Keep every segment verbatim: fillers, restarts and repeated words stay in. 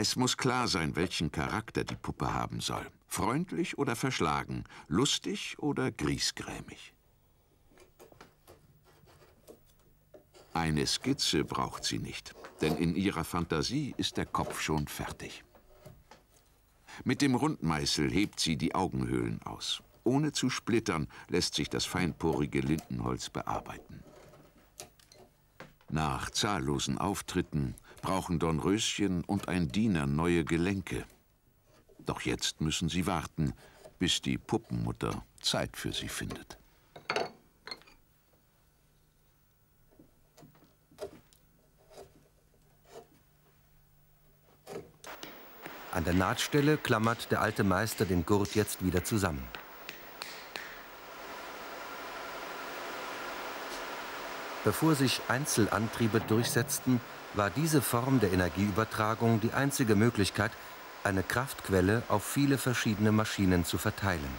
Es muss klar sein, welchen Charakter die Puppe haben soll. Freundlich oder verschlagen, lustig oder griesgrämig. Eine Skizze braucht sie nicht, denn in ihrer Fantasie ist der Kopf schon fertig. Mit dem Rundmeißel hebt sie die Augenhöhlen aus. Ohne zu splittern lässt sich das feinporige Lindenholz bearbeiten. Nach zahllosen Auftritten brauchen Dornröschen und ein Diener neue Gelenke. Doch jetzt müssen sie warten, bis die Puppenmutter Zeit für sie findet. An der Nahtstelle klammert der alte Meister den Gurt jetzt wieder zusammen. Bevor sich Einzelantriebe durchsetzten, war diese Form der Energieübertragung die einzige Möglichkeit, eine Kraftquelle auf viele verschiedene Maschinen zu verteilen.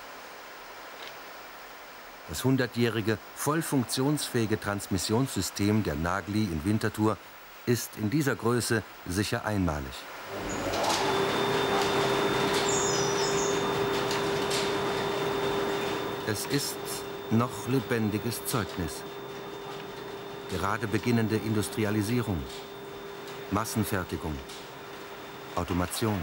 Das hundertjährige, voll funktionsfähige Transmissionssystem der Nagli in Winterthur ist in dieser Größe sicher einmalig. Es ist noch lebendiges Zeugnis. Gerade beginnende Industrialisierung, Massenfertigung, Automation.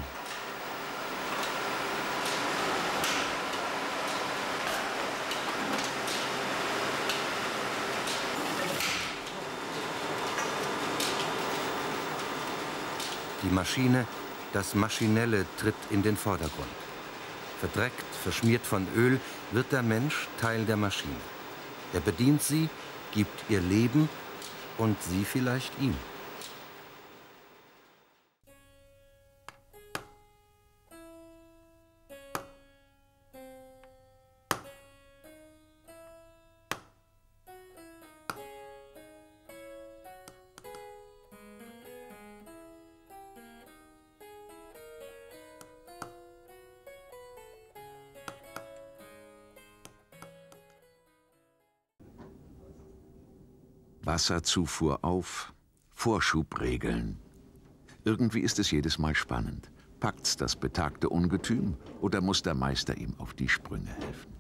Die Maschine, das Maschinelle tritt in den Vordergrund. Verdreckt, verschmiert von Öl, wird der Mensch Teil der Maschine. Er bedient sie, gibt ihr Leben und sie vielleicht ihm. Wasserzufuhr auf, Vorschubregeln. Irgendwie ist es jedes Mal spannend. Packt's das betagte Ungetüm oder muss der Meister ihm auf die Sprünge helfen?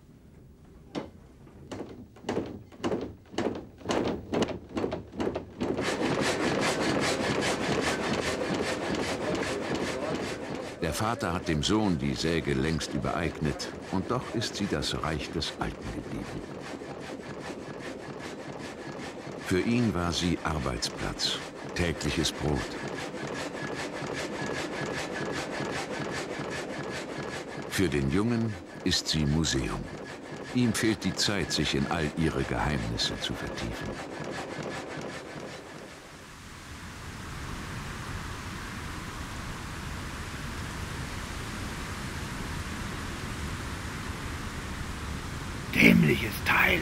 Der Vater hat dem Sohn die Säge längst übereignet und doch ist sie das Reich des Alten geblieben. Für ihn war sie Arbeitsplatz, tägliches Brot. Für den Jungen ist sie Museum. Ihm fehlt die Zeit, sich in all ihre Geheimnisse zu vertiefen. Dämliches Teil!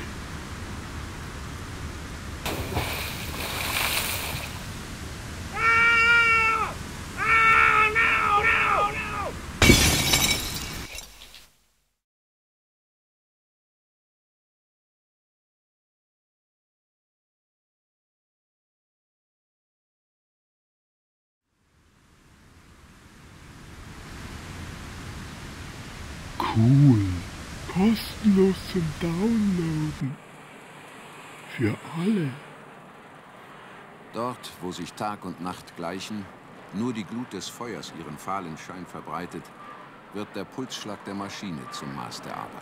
Cool. Kostenlos zum Downloaden. Für alle. Dort, wo sich Tag und Nacht gleichen, nur die Glut des Feuers ihren fahlen Schein verbreitet, wird der Pulsschlag der Maschine zum Maß der Arbeit.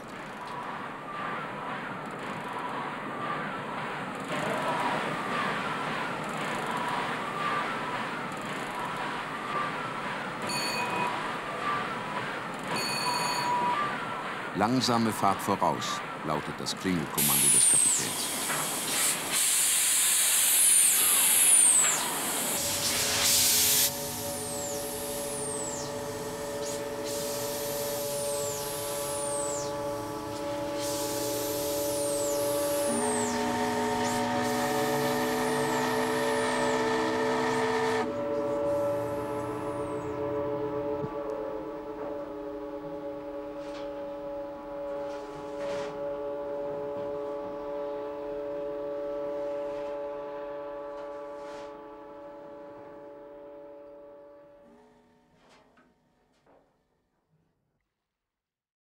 Langsame Fahrt voraus, lautet das Klingelkommando des Kapitäns.